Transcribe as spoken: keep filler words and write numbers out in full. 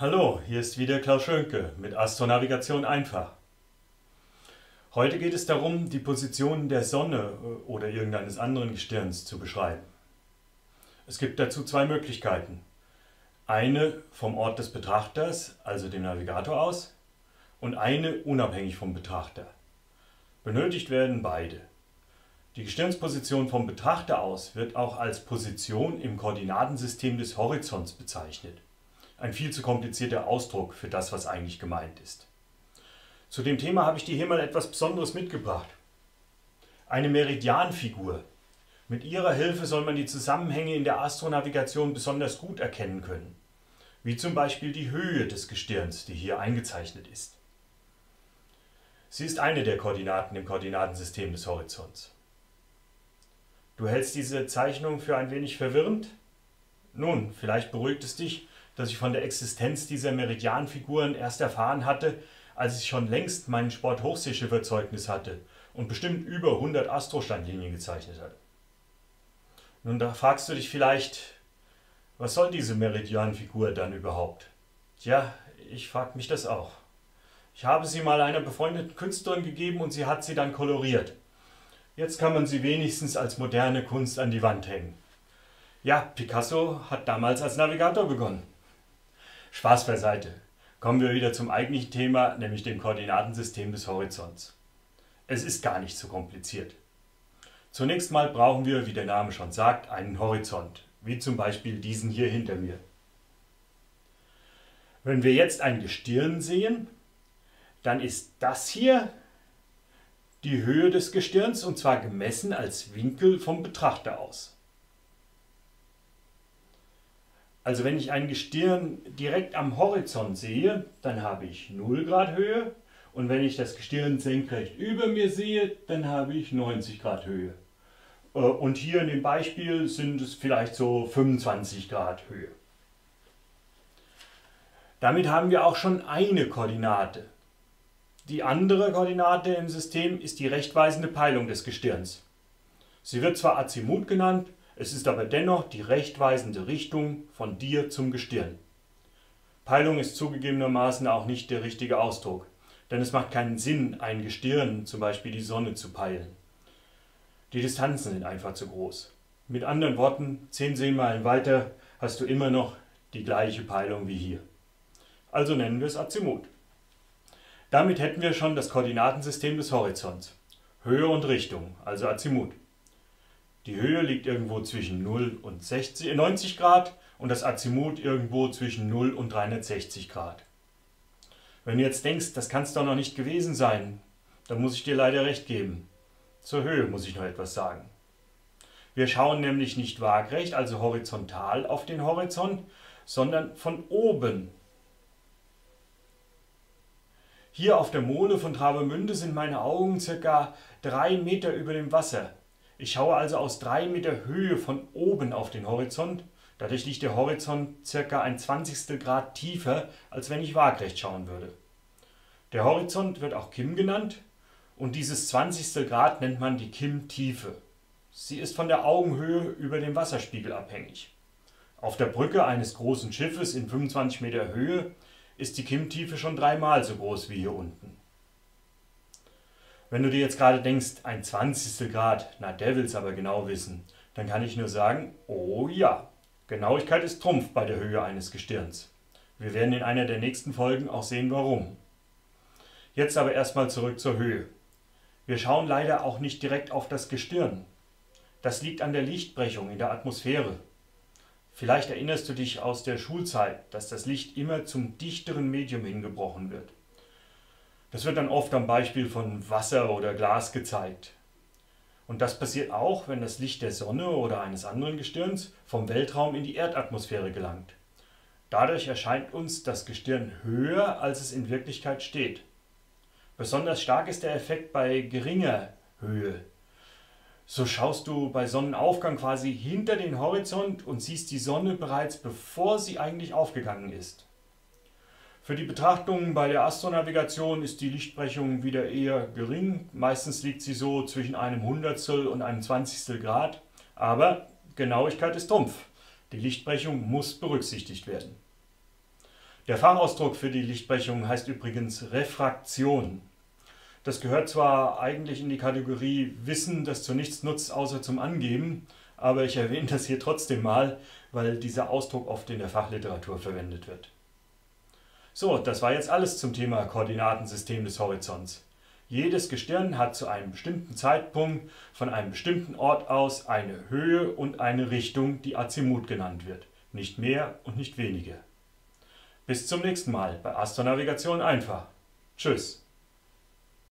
Hallo, hier ist wieder Klaus Schönke mit Astronavigation einfach. Heute geht es darum, die Position der Sonne oder irgendeines anderen Gestirns zu beschreiben. Es gibt dazu zwei Möglichkeiten. Eine vom Ort des Betrachters, also dem Navigator aus, und eine unabhängig vom Betrachter. Benötigt werden beide. Die Gestirnsposition vom Betrachter aus wird auch als Position im Koordinatensystem des Horizonts bezeichnet. Ein viel zu komplizierter Ausdruck für das, was eigentlich gemeint ist. Zu dem Thema habe ich dir hier mal etwas Besonderes mitgebracht. Eine Meridianfigur. Mit ihrer Hilfe soll man die Zusammenhänge in der Astronavigation besonders gut erkennen können. Wie zum Beispiel die Höhe des Gestirns, die hier eingezeichnet ist. Sie ist eine der Koordinaten im Koordinatensystem des Horizonts. Du hältst diese Zeichnung für ein wenig verwirrend? Nun, vielleicht beruhigt es dich, dass ich von der Existenz dieser Meridianfiguren erst erfahren hatte, als ich schon längst mein Sport-Hochseeschifferzeugnis hatte und bestimmt über hundert Astrostandlinien gezeichnet hatte. Nun, da fragst du dich vielleicht, was soll diese Meridianfigur dann überhaupt? Tja, ich frage mich das auch. Ich habe sie mal einer befreundeten Künstlerin gegeben und sie hat sie dann koloriert. Jetzt kann man sie wenigstens als moderne Kunst an die Wand hängen. Ja, Picasso hat damals als Navigator begonnen. Spaß beiseite. Kommen wir wieder zum eigentlichen Thema, nämlich dem Koordinatensystem des Horizonts. Es ist gar nicht so kompliziert. Zunächst mal brauchen wir, wie der Name schon sagt, einen Horizont, wie zum Beispiel diesen hier hinter mir. Wenn wir jetzt ein Gestirn sehen, dann ist das hier die Höhe des Gestirns und zwar gemessen als Winkel vom Betrachter aus. Also wenn ich ein Gestirn direkt am Horizont sehe, dann habe ich null Grad Höhe und wenn ich das Gestirn senkrecht über mir sehe, dann habe ich neunzig Grad Höhe. Und hier in dem Beispiel sind es vielleicht so fünfundzwanzig Grad Höhe. Damit haben wir auch schon eine Koordinate. Die andere Koordinate im System ist die rechtweisende Peilung des Gestirns. Sie wird zwar Azimut genannt, es ist aber dennoch die rechtweisende Richtung von dir zum Gestirn. Peilung ist zugegebenermaßen auch nicht der richtige Ausdruck, denn es macht keinen Sinn, ein Gestirn, zum Beispiel die Sonne, zu peilen. Die Distanzen sind einfach zu groß. Mit anderen Worten, zehn Seemeilen weiter hast du immer noch die gleiche Peilung wie hier. Also nennen wir es Azimut. Damit hätten wir schon das Koordinatensystem des Horizonts. Höhe und Richtung, also Azimut. Die Höhe liegt irgendwo zwischen null und neunzig Grad und das Azimut irgendwo zwischen null und dreihundertsechzig Grad. Wenn du jetzt denkst, das kann es doch noch nicht gewesen sein, dann muss ich dir leider recht geben. Zur Höhe muss ich noch etwas sagen. Wir schauen nämlich nicht waagrecht, also horizontal auf den Horizont, sondern von oben. Hier auf der Mole von Travemünde sind meine Augen ca. drei Meter über dem Wasser. Ich schaue also aus drei Meter Höhe von oben auf den Horizont. Dadurch liegt der Horizont ca. ein Zwanzigstel Grad tiefer, als wenn ich waagrecht schauen würde. Der Horizont wird auch Kim genannt und dieses Zwanzigstel Grad nennt man die Kim-Tiefe. Sie ist von der Augenhöhe über dem Wasserspiegel abhängig. Auf der Brücke eines großen Schiffes in fünfundzwanzig Meter Höhe ist die Kim-Tiefe schon dreimal so groß wie hier unten. Wenn du dir jetzt gerade denkst, ein Zwanzigstel Grad, na der will's aber genau wissen, dann kann ich nur sagen, oh ja, Genauigkeit ist Trumpf bei der Höhe eines Gestirns. Wir werden in einer der nächsten Folgen auch sehen, warum. Jetzt aber erstmal zurück zur Höhe. Wir schauen leider auch nicht direkt auf das Gestirn. Das liegt an der Lichtbrechung in der Atmosphäre. Vielleicht erinnerst du dich aus der Schulzeit, dass das Licht immer zum dichteren Medium hingebrochen wird. Das wird dann oft am Beispiel von Wasser oder Glas gezeigt. Und das passiert auch, wenn das Licht der Sonne oder eines anderen Gestirns vom Weltraum in die Erdatmosphäre gelangt. Dadurch erscheint uns das Gestirn höher, als es in Wirklichkeit steht. Besonders stark ist der Effekt bei geringer Höhe. So schaust du bei Sonnenaufgang quasi hinter den Horizont und siehst die Sonne bereits, bevor sie eigentlich aufgegangen ist. Für die Betrachtungen bei der Astronavigation ist die Lichtbrechung wieder eher gering. Meistens liegt sie so zwischen einem Hundertstel und einem Zwanzigstel Grad. Aber Genauigkeit ist Trumpf. Die Lichtbrechung muss berücksichtigt werden. Der Fachausdruck für die Lichtbrechung heißt übrigens Refraktion. Das gehört zwar eigentlich in die Kategorie Wissen, das zu nichts nutzt, außer zum Angeben, aber ich erwähne das hier trotzdem mal, weil dieser Ausdruck oft in der Fachliteratur verwendet wird. So, das war jetzt alles zum Thema Koordinatensystem des Horizonts. Jedes Gestirn hat zu einem bestimmten Zeitpunkt von einem bestimmten Ort aus eine Höhe und eine Richtung, die Azimut genannt wird. Nicht mehr und nicht weniger. Bis zum nächsten Mal bei Astronavigation einfach. Tschüss.